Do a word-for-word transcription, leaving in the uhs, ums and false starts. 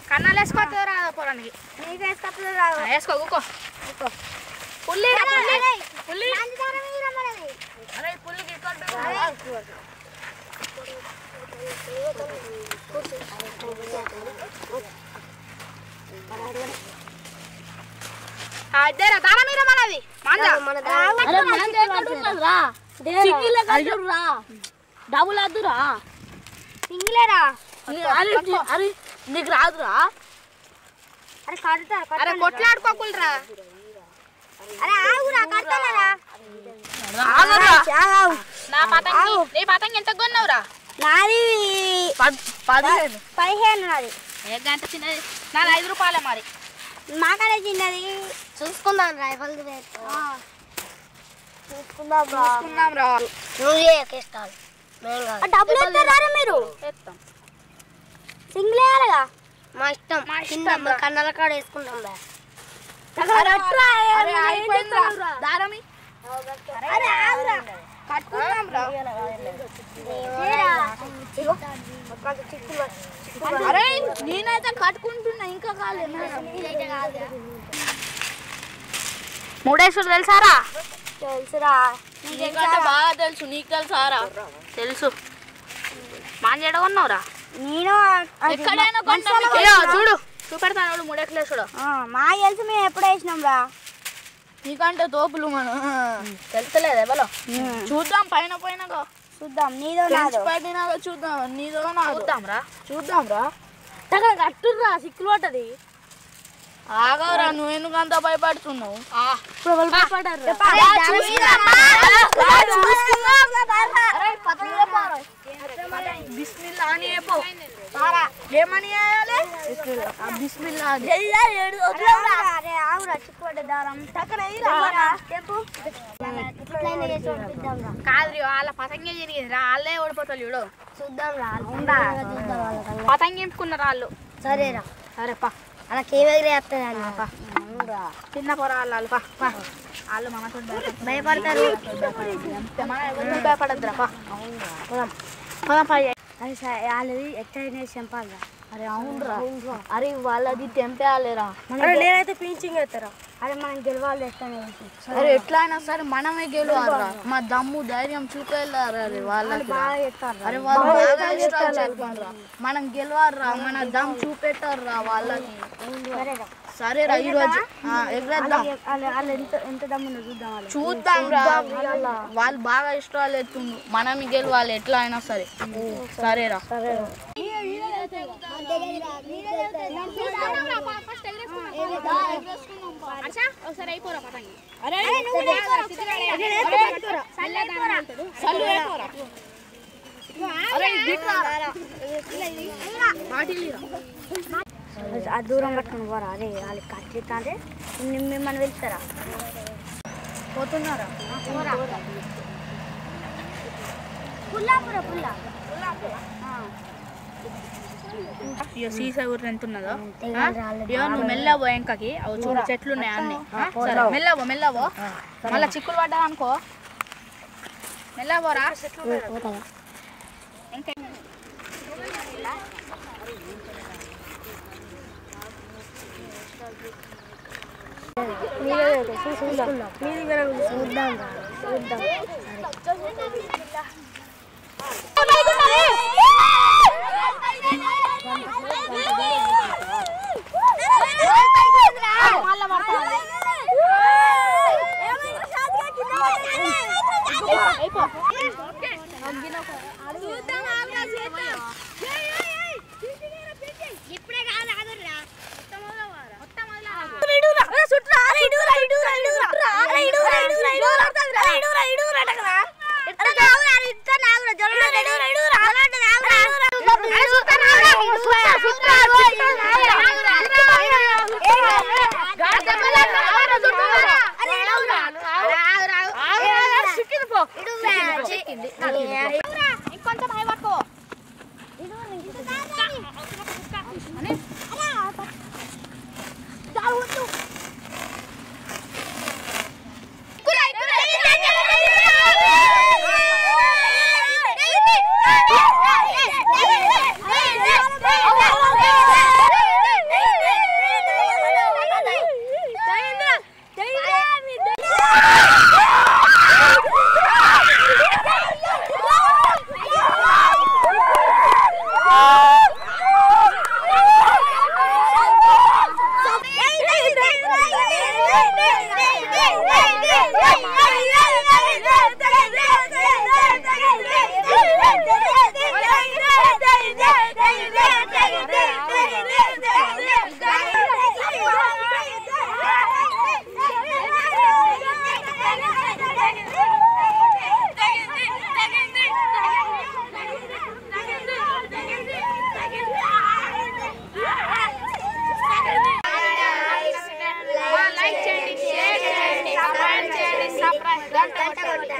కన్నాలు వేసుకోవద్దు రాదు పొలానికి నీకు వేసుకోవద్దు రాదు వేసుకో ఊకో ఊకో పుల్లి పుల్లి అరే పుల్లి అదేరా దాన మీర మనది రా డబుల్ అద్దురా సింగిలేరా అరే నీకు రాదురా అరే కడతా అరే కొట్లాడుకోకులరా అరే ఆగురా కడతానరా నా పతంగి నీ పతంగి ఎంత కొన్నావురా నాది పదిహేను పదిహేను నాది ఏ గంట చిన్నది నాది ఐదు రూపాయలే మరి మాకనే చిన్నది చూసుకుందాం రా చూసుకుందాం చూసుకుందాం రా డబ్బులు ఎత్తారా మీరు సింగిల్ వేయాలిగా మా ఇష్టం మా ఇష్టం కన్నాల కాడ వేసుకుంటాం దారమి అరే నేనైతే కట్టుకుంటున్నా ఇంకా కాలేదు ముడేశ్వరు తెలుసారా తెలుసురా నీకంటే బాగా తెలుసు నీకు తెలుసారా తెలుసు మాంజేడ కొన్నావురా నేను ఎక్కడైనా చూడు చూపెడతాను ముడేశ్వరుడు మా తెలుసు మేము ఎప్పుడు వేసినాం రా నీకంటే తోపులు మనం తెలుసలేదు ఎవరో చూద్దాం పైన పైన చూద్దాం నీదో పడినాక చూద్దాం నీదో చూద్దాం రా చూద్దాం రా కట్టుర్రా సిక్కులు పట్టది ఆగవరా నువ్వు ఎందుకు అంత భయపడుతున్నావు బిస్మిల్లా అని ఏమని బిస్మిల్లా కాదు వాళ్ళ పతంగే జరిగింది రా వాళ్ళే ఓడిపోతారు చూడు చూద్దాం రా పతంగి ఎంపుకున్నారు వాళ్ళు సరేరా సరేపా అలాకేమేస్తాను చిన్న పొరాళ్ళు వాళ్ళు మనతో భయపడతారు భయపడద్దురా వాళ్ళది ఎట్లయినా చంపాలిరా అరే అవునురా అరే వాళ్ళది తెంపేయాలిరా నేనైతే పించింగ్ వేస్తారా అరే మనం గెలవాలి ఎట్లయినా అరే ఎట్లా అయినా సరే మనమే గెలవాలరా మా దమ్ము ధైర్యం చూపెళ్ళారా అరే వాళ్ళకి అరే వాళ్ళు బాగా ఇష్టాలు చెప్పారా మనం గెలవాలరా మన దమ్ చూపెట్టారా వాళ్ళకి సరేరా ఈ రోజు ఎగరేద్దాం ఎంత దమ్ముందో చూద్దాం చూద్దాం రా వాళ్ళు బాగా ఇష్టాలు ఎత్తుండ్రు మనం గెలవాలి ఎట్లా అయినా సరే సరేరా ఒకసారి అయిపోరా పతంగి ఆ దూరం పట్టుకుని పోరా అదే వాళ్ళకి కట్టిస్తా అంటే మిమ్మల్ని వెళ్తారా పోతున్నారా పుల్లాపురా పుల్లా ఇక సీసా ఊరు ఎంత ఉన్నదో ఇక నువ్వు మెల్లవో వెంకకి అవి చూడు చెట్లు ఉన్నాయి అన్ని సరే మెల్లవో మెల్లవో మళ్ళీ చిక్కులు పడ్డా అనుకో మెల్లవోరా ఇంకా చూద్దాం చూద్దాం ఇప్పుడే కాదు ఆగుర్రా ఇంకొంచెం హై పట్టుకో గంట కొట్టాలి.